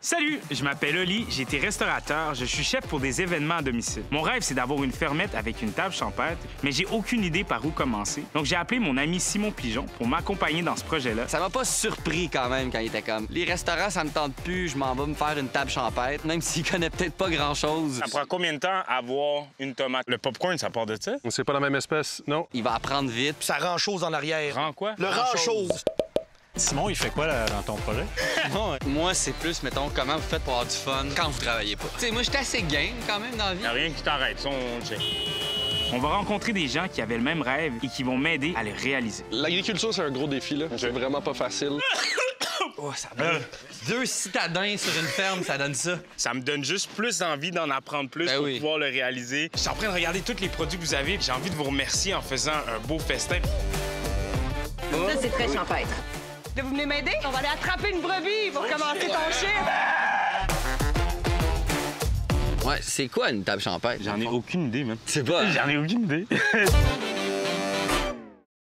Salut, je m'appelle Oli, j'ai été restaurateur, je suis chef pour des événements à domicile. Mon rêve, c'est d'avoir une fermette avec une table champêtre, mais j'ai aucune idée par où commencer. Donc j'ai appelé mon ami Simon Pigeon pour m'accompagner dans ce projet-là. Ça m'a pas surpris quand même quand il était comme les restaurants, ça me tente plus, je m'en vais me faire une table champêtre, même s'il connaît peut-être pas grand-chose. Ça prend combien de temps à avoir une tomate? Le popcorn, ça part de ça? C'est pas la même espèce, non? Il va apprendre vite. Ça rend chose en arrière. Rend quoi? Le rend chose. Simon, il fait quoi là, dans ton projet? Moi, c'est plus, mettons, comment vous faites pour avoir du fun quand vous travaillez pas. Tu sais, moi, j'étais assez game quand même dans la vie. Y'a rien qui t'arrête, ça, on le sait. On va rencontrer des gens qui avaient le même rêve et qui vont m'aider à le réaliser. L'agriculture, c'est un gros défi, là. C'est vraiment pas facile. Oh, ça brûle. 2 citadins sur une ferme, ça donne ça. Ça me donne juste plus envie d'en apprendre plus pour pouvoir le réaliser. Je suis en train de regarder tous les produits que vous avez. J'ai envie de vous remercier en faisant un beau festin. Ça, c'est très champêtre. Vous venez m'aider? On va aller attraper une brebis pour commencer ton chiffre. Ouais, c'est quoi une table champêtre? J'en ai aucune idée, même. C'est pas. J'en ai aucune idée.